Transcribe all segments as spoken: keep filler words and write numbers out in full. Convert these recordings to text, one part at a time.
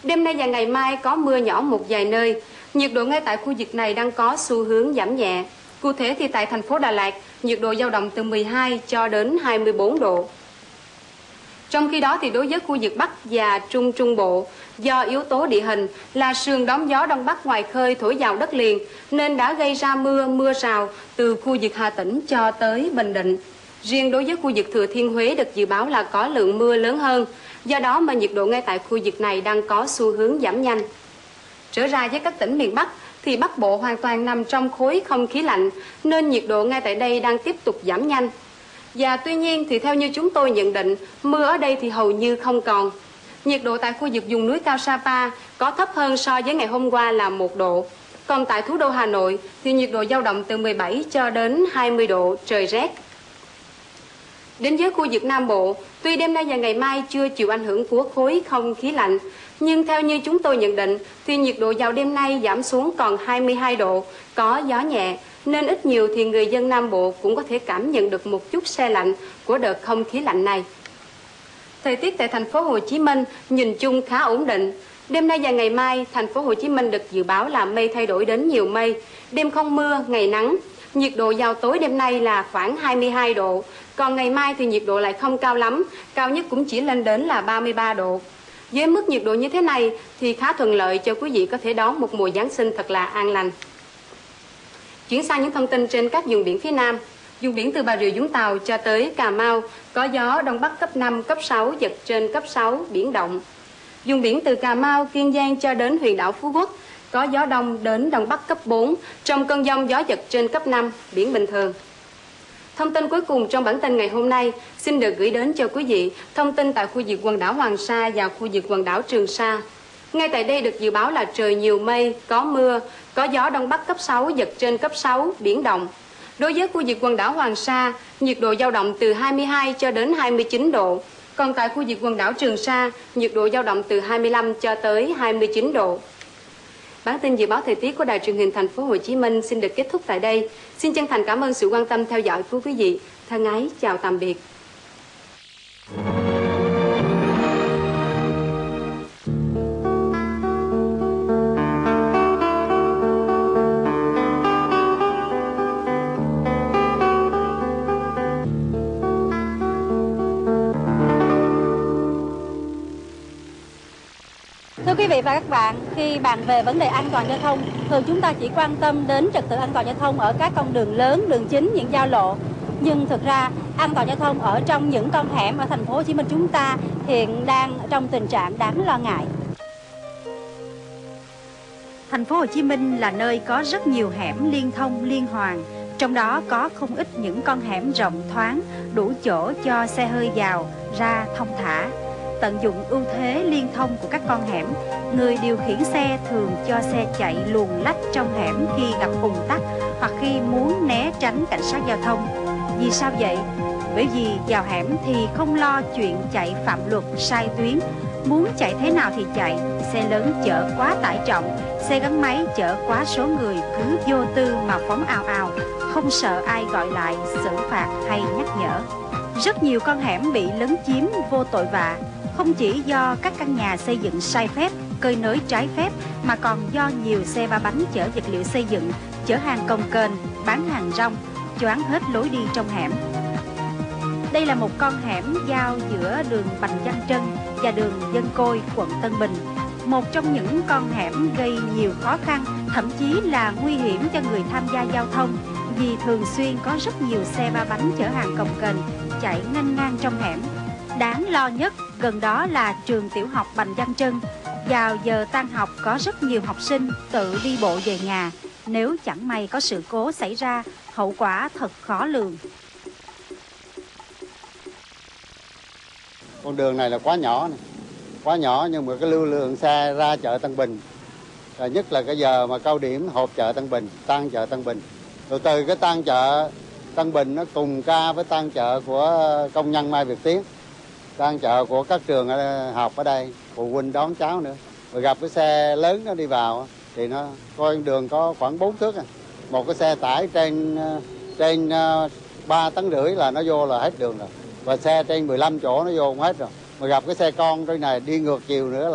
Đêm nay và ngày mai có mưa nhỏ một vài nơi. Nhiệt độ ngay tại khu vực này đang có xu hướng giảm nhẹ. Cụ thể thì tại thành phố Đà Lạt, nhiệt độ dao động từ mười hai cho đến hai mươi bốn độ. Trong khi đó thì đối với khu vực Bắc và Trung Trung Bộ, do yếu tố địa hình là sườn đón gió Đông Bắc ngoài khơi thổi vào đất liền nên đã gây ra mưa, mưa rào từ khu vực Hà Tĩnh cho tới Bình Định. Riêng đối với khu vực Thừa Thiên Huế được dự báo là có lượng mưa lớn hơn, do đó mà nhiệt độ ngay tại khu vực này đang có xu hướng giảm nhanh. Trở ra với các tỉnh miền Bắc thì Bắc Bộ hoàn toàn nằm trong khối không khí lạnh nên nhiệt độ ngay tại đây đang tiếp tục giảm nhanh. Và tuy nhiên thì theo như chúng tôi nhận định, mưa ở đây thì hầu như không còn. Nhiệt độ tại khu vực vùng núi cao Sapa có thấp hơn so với ngày hôm qua là một độ. Còn tại thủ đô Hà Nội thì nhiệt độ dao động từ mười bảy cho đến hai mươi độ, trời rét. Đến với khu vực Nam Bộ, tuy đêm nay và ngày mai chưa chịu ảnh hưởng của khối không khí lạnh, nhưng theo như chúng tôi nhận định thì nhiệt độ vào đêm nay giảm xuống còn hai mươi hai độ, có gió nhẹ, nên ít nhiều thì người dân Nam Bộ cũng có thể cảm nhận được một chút se lạnh của đợt không khí lạnh này. Thời tiết tại thành phố Hồ Chí Minh nhìn chung khá ổn định. Đêm nay và ngày mai, thành phố Hồ Chí Minh được dự báo là mây thay đổi đến nhiều mây, đêm không mưa, ngày nắng. Nhiệt độ vào tối đêm nay là khoảng hai mươi hai độ, còn ngày mai thì nhiệt độ lại không cao lắm, cao nhất cũng chỉ lên đến là ba mươi ba độ. Với mức nhiệt độ như thế này thì khá thuận lợi cho quý vị có thể đón một mùa Giáng sinh thật là an lành. Chuyển sang những thông tin trên các vùng biển phía Nam. Vùng biển từ Bà Rịa Vũng Tàu cho tới Cà Mau có gió Đông Bắc cấp năm, cấp sáu, giật trên cấp sáu, biển động. Vùng biển từ Cà Mau, Kiên Giang cho đến huyện đảo Phú Quốc có gió Đông đến Đông Bắc cấp bốn, trong cơn dông gió giật trên cấp năm, biển bình thường. Thông tin cuối cùng trong bản tin ngày hôm nay xin được gửi đến cho quý vị thông tin tại khu vực quần đảo Hoàng Sa và khu vực quần đảo Trường Sa. Ngay tại đây được dự báo là trời nhiều mây, có mưa, có gió Đông Bắc cấp sáu, giật trên cấp sáu, biển động. Đối với khu vực quần đảo Hoàng Sa, nhiệt độ dao động từ hai mươi hai cho đến hai mươi chín độ. Còn tại khu vực quần đảo Trường Sa, nhiệt độ dao động từ hai mươi lăm cho tới hai mươi chín độ. Bản tin dự báo thời tiết của Đài Truyền hình Thành phố Hồ Chí Minh xin được kết thúc tại đây. Xin chân thành cảm ơn sự quan tâm theo dõi của quý vị. Thân ái chào tạm biệt. Thưa quý vị và các bạn, khi bàn về vấn đề an toàn giao thông, thường chúng ta chỉ quan tâm đến trật tự an toàn giao thông ở các con đường lớn, đường chính, những giao lộ. Nhưng thực ra, an toàn giao thông ở trong những con hẻm ở thành phố Hồ Chí Minh chúng ta hiện đang trong tình trạng đáng lo ngại. Thành phố Hồ Chí Minh là nơi có rất nhiều hẻm liên thông liên hoàn, trong đó có không ít những con hẻm rộng thoáng, đủ chỗ cho xe hơi vào, ra thông thả. Tận dụng ưu thế liên thông của các con hẻm, người điều khiển xe thường cho xe chạy luồn lách trong hẻm khi gặp ùn tắc hoặc khi muốn né tránh cảnh sát giao thông. Vì sao vậy? Bởi vì vào hẻm thì không lo chuyện chạy phạm luật sai tuyến, muốn chạy thế nào thì chạy, xe lớn chở quá tải trọng, xe gắn máy chở quá số người cứ vô tư mà phóng ào ào, không sợ ai gọi lại, xử phạt hay nhắc nhở. Rất nhiều con hẻm bị lấn chiếm vô tội vạ, không chỉ do các căn nhà xây dựng sai phép, cơi nới trái phép, mà còn do nhiều xe ba bánh chở vật liệu xây dựng, chở hàng cồng kềnh, bán hàng rong, choáng hết lối đi trong hẻm. Đây là một con hẻm giao giữa đường Bành Văn Trân và đường Dân Côi, quận Tân Bình. Một trong những con hẻm gây nhiều khó khăn, thậm chí là nguy hiểm cho người tham gia giao thông, vì thường xuyên có rất nhiều xe ba bánh chở hàng cồng kềnh chạy nghênh ngang trong hẻm. Đáng lo nhất gần đó là trường tiểu học Bành Văn Trân. Vào giờ tan học có rất nhiều học sinh tự đi bộ về nhà. Nếu chẳng may có sự cố xảy ra, hậu quả thật khó lường. Con đường này là quá nhỏ này. Quá nhỏ nhưng mà cái lưu lượng xe ra chợ Tân Bình, và nhất là cái giờ mà cao điểm họp chợ Tân Bình, tan chợ Tân Bình. Rồi từ cái tan chợ Tân Bình nó cùng ca với tan chợ của công nhân Mai Việt Tiến, tan chợ của các trường học ở đây, phụ huynh đón cháu nữa. Rồi gặp cái xe lớn nó đi vào thì nó coi đường có khoảng bốn thước à. Một cái xe tải trên trên ba tấn rưỡi là nó vô là hết đường rồi. Và xe trên mười lăm chỗ nó vô không hết rồi. Mà gặp cái xe con trên này đi ngược chiều nữa là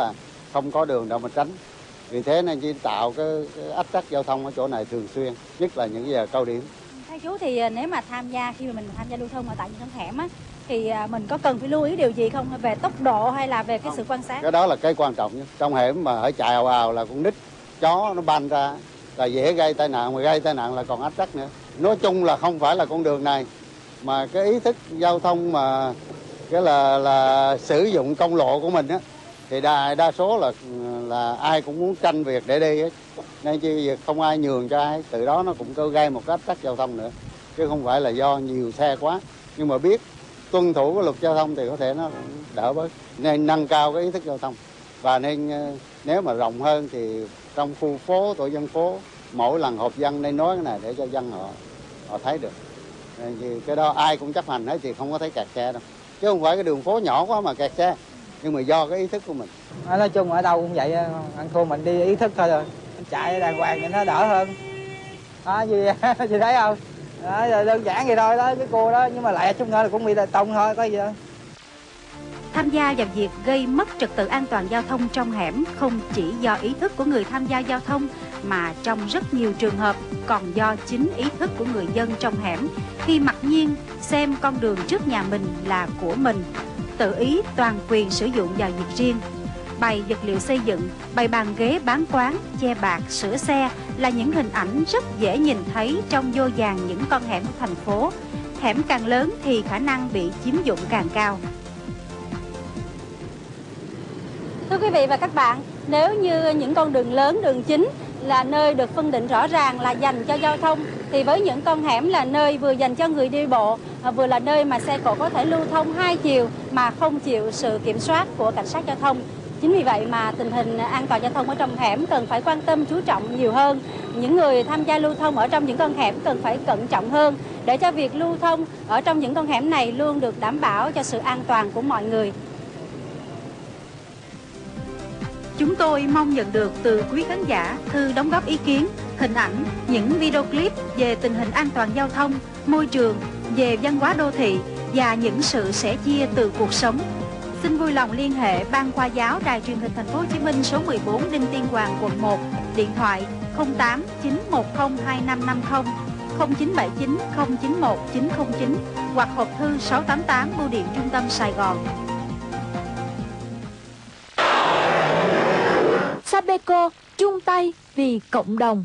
không có đường đâu mà tránh. Vì thế nên chỉ tạo cái, cái ách tắc giao thông ở chỗ này thường xuyên, nhất là những giờ cao điểm. Theo chú thì nếu mà tham gia khi mà mình tham gia lưu thông ở tại những con hẻm á, thì mình có cần phải lưu ý điều gì không, về tốc độ hay là về cái không. sự quan sát? Cái đó là cái quan trọng nhất. Trong hẻm mà ở chạy ào ào là con nít, chó nó banh ra là dễ gây tai nạn, mà gây tai nạn là còn ách tắc nữa. Nói chung là không phải là con đường này, mà cái ý thức giao thông mà cái là là sử dụng công lộ của mình á, thì đa đa số là là ai cũng muốn tranh việc để đi hết, nên chứ việc không ai nhường cho ai, từ đó nó cũng có gây một cái ách tắc giao thông nữa, chứ không phải là do nhiều xe quá. Nhưng mà biết tuân thủ cái luật giao thông thì có thể nó cũng đỡ bớt, nên nâng cao cái ý thức giao thông. Và nên nếu mà rộng hơn thì trong khu phố, tổ dân phố, mỗi lần họp dân nên nói cái này để cho dân họ họ thấy được. Nên thì cái đó ai cũng chấp hành hết thì không có thấy kẹt xe đâu, chứ không phải cái đường phố nhỏ quá mà kẹt xe, nhưng mà do cái ý thức của mình. Nói chung ở đâu cũng vậy, ăn thua mình đi ý thức thôi rồi, chạy đàng hoàng thì nó đỡ hơn. Đó, gì chị thấy không? Đó, đơn giản vậy thôi đó, cái cô đó, nhưng mà lại chút nữa là cũng bị tông thôi, có gì đâu. Tham gia vào việc gây mất trật tự an toàn giao thông trong hẻm không chỉ do ý thức của người tham gia giao thông, mà trong rất nhiều trường hợp còn do chính ý thức của người dân trong hẻm khi mặc nhiên xem con đường trước nhà mình là của mình, tự ý toàn quyền sử dụng vào việc riêng. Bày vật liệu xây dựng, bày bàn ghế bán quán, che bạt, sửa xe là những hình ảnh rất dễ nhìn thấy trong vô vàn những con hẻm của thành phố. Hẻm càng lớn thì khả năng bị chiếm dụng càng cao. Thưa quý vị và các bạn, nếu như những con đường lớn, đường chính là nơi được phân định rõ ràng là dành cho giao thông, thì với những con hẻm là nơi vừa dành cho người đi bộ, vừa là nơi mà xe cộ có thể lưu thông hai chiều mà không chịu sự kiểm soát của cảnh sát giao thông. Chính vì vậy mà tình hình an toàn giao thông ở trong hẻm cần phải quan tâm chú trọng nhiều hơn. Những người tham gia lưu thông ở trong những con hẻm cần phải cẩn trọng hơn để cho việc lưu thông ở trong những con hẻm này luôn được đảm bảo cho sự an toàn của mọi người. Chúng tôi mong nhận được từ quý khán giả thư đóng góp ý kiến, hình ảnh, những video clip về tình hình an toàn giao thông, môi trường, về văn hóa đô thị và những sự sẻ chia từ cuộc sống. Xin vui lòng liên hệ Ban Khoa giáo Đài Truyền hình Thành phố Hồ Chí Minh số mười bốn Đinh Tiên Hoàng, quận một, điện thoại không tám chín một không hai năm năm không, không chín bảy chín không chín một chín không chín hoặc hộp thư sáu tám tám Bưu điện Trung tâm Sài Gòn. Sabeco chung tay vì cộng đồng.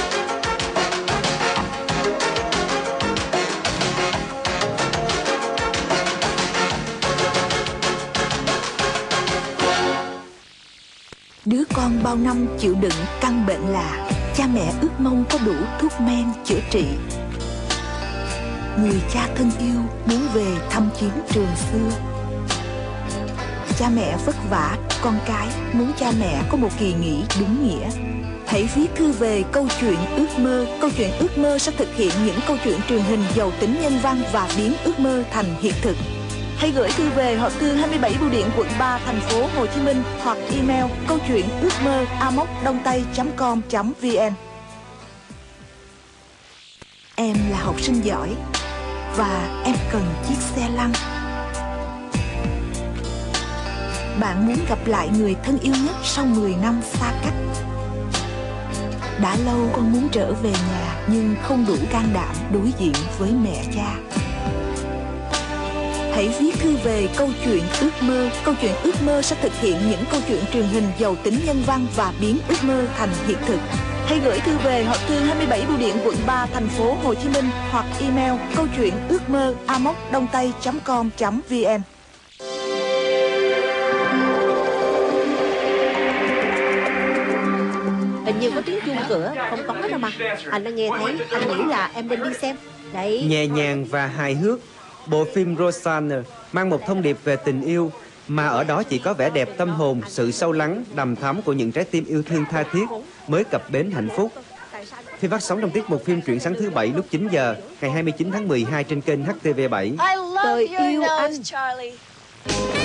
Đứa con bao năm chịu đựng căn bệnh lạ, cha mẹ ước mong có đủ thuốc men chữa trị. Người cha thân yêu muốn về thăm chuyến trường xưa. Cha mẹ vất vả, con cái muốn cha mẹ có một kỳ nghỉ đúng nghĩa. Hãy viết thư về câu chuyện ước mơ. Câu chuyện ước mơ sẽ thực hiện những câu chuyện truyền hình giàu tính nhân văn và biến ước mơ thành hiện thực. Hãy gửi thư về hộp thư hai mươi bảy Bưu điện quận ba thành phố Hồ Chí Minh hoặc email câu chuyện ước mơ a m o c đông tây chấm com chấm v n. Em là học sinh giỏi và em cần chiếc xe lăn. Bạn muốn gặp lại người thân yêu nhất sau mười năm xa cách. Đã lâu con muốn trở về nhà nhưng không đủ can đảm đối diện với mẹ cha. Hãy viết thư về câu chuyện ước mơ. Câu chuyện ước mơ sẽ thực hiện những câu chuyện truyền hình giàu tính nhân văn và biến ước mơ thành hiện thực. Hãy gửi thư về hộp thư hai mươi bảy Bưu điện quận ba thành phố Hồ Chí Minh hoặc email câu chuyện ước mơ a m o c đông tây chấm com chấm v n. Hình như có tiếng chuông cửa, không có đâu mà. Anh đã nghe thấy, anh nghĩ là em nên đi xem. Đấy. Nhẹ nhàng và hài hước, bộ phim Rosanna mang một thông điệp về tình yêu, mà ở đó chỉ có vẻ đẹp tâm hồn, sự sâu lắng, đầm thắm của những trái tim yêu thương tha thiết mới cập bến hạnh phúc. Phim phát sóng trong tiết mục phim Truyện sáng thứ bảy lúc chín giờ ngày hai mươi chín tháng mười hai trên kênh H T V bảy. Tôi yêu anh.